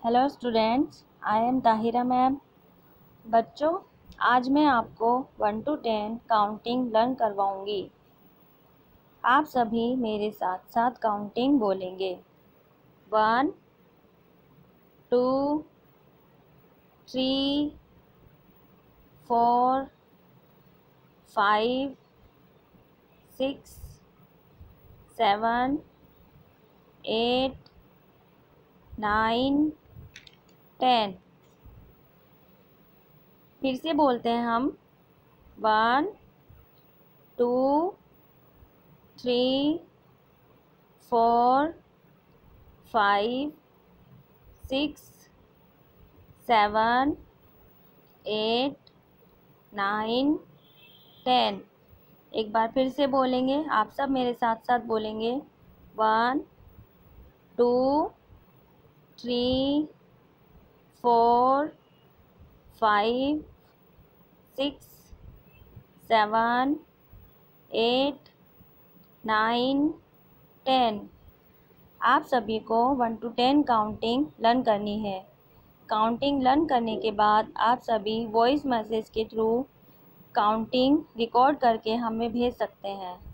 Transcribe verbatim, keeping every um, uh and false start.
Hello students, I am Tahira ma'am. बच्चों, आज मैं आपको one to ten counting learn करवाऊंगी। आप सभी मेरे साथ साथ काउंटिंग बोलेंगे। One, two, three, four, five, six, seven, eight, nine, ten. फिर से बोलते हैं हम। One, two, three, four, five, six, seven, eight, nine, ten. एक बार फिर से बोलेंगे, आप सब मेरे साथ साथ बोलेंगे। One, two, three, four, five, six, seven, eight, nine, ten. आप सभी को one to ten counting learn करनी है। काउंटिंग लर्न करने के बाद आप सभी वॉइस मैसेज के थ्रू काउंटिंग रिकॉर्ड करके हमें भेज सकते हैं।